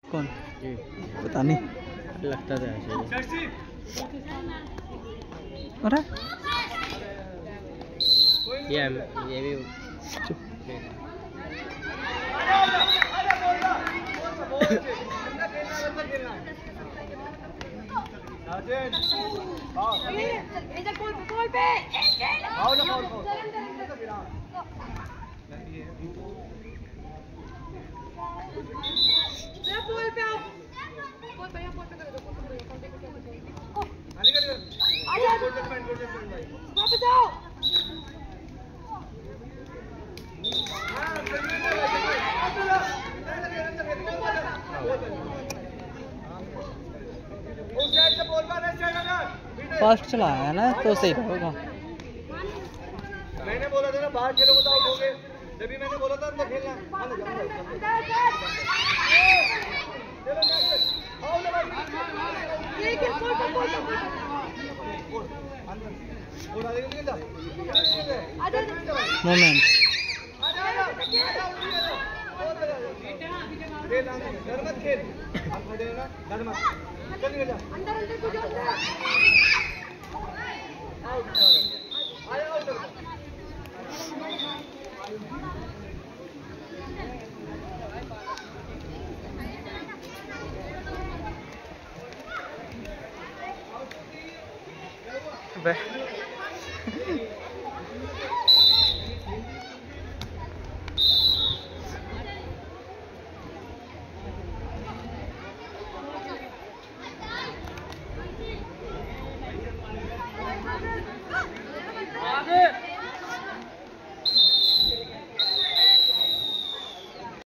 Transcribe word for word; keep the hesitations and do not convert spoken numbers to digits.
कौन जी पता नहीं, लगता था ऐसे। अरे ये ये भी फास्ट चलाया है ना तो सही रहेगा। मैंने बोला था ना बाहर खेलोगे तो आउट होगे, जब भी मैंने बोला था अंदर खेलना। मोमेंट डर मत खेल, डर मत चल जा अंदर अंदर को जाओ। आउट आया आउट बे